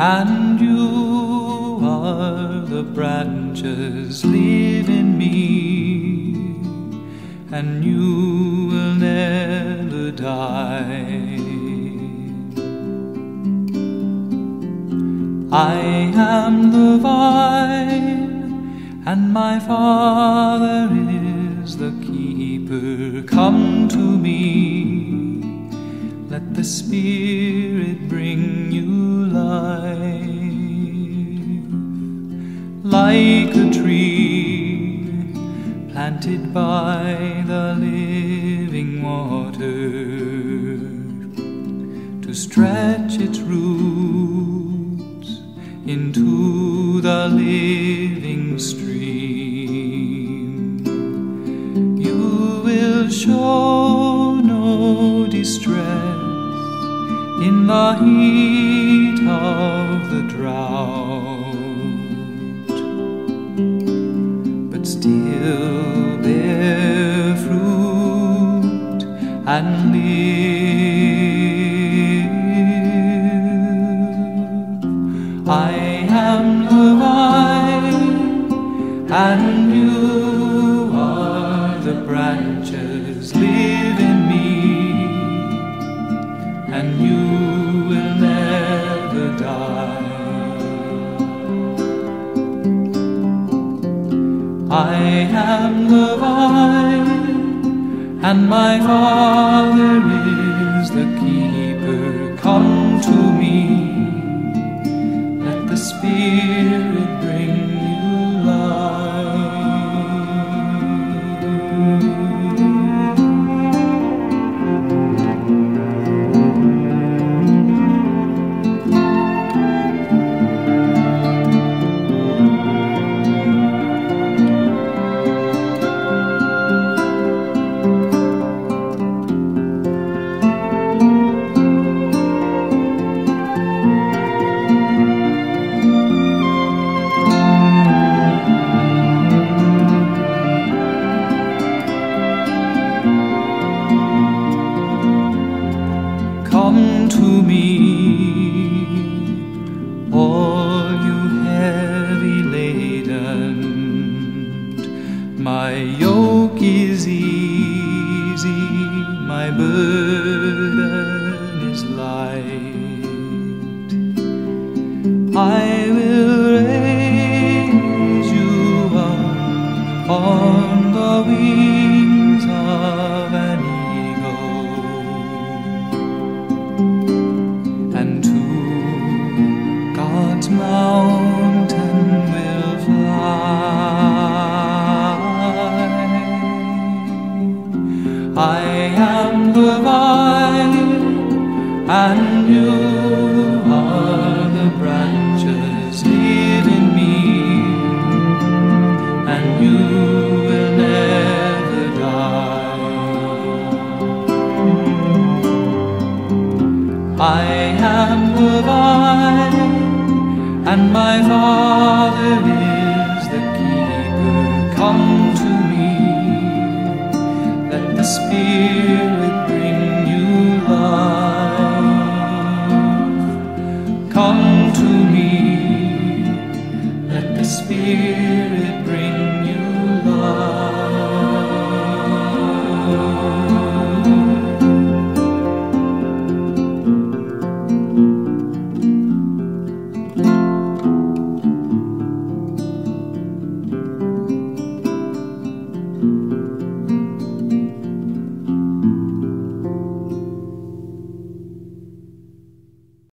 and you are the branches live in me, and you will never die. I am the vine, and my Father is the keeper. Come to me, let the Spirit bring you life. Like a tree planted by the living water, to stretch its roots into the living stream. You will show no distress in the heat of the drought, but still bear fruit and live. I am the vine, and you are the branches live in me, and you will never die. I am the vine, and my Father is the keeper. Come to me, let the Spirit bring you life. Come to me, all you heavy laden. My yoke is easy, my burden is light. I will raise you up on the wings of an mountain will fly. I am the vine, and you are the branches live in me, and you will never die. I am the vine, and my Father is the keeper. Come to me, let the Spirit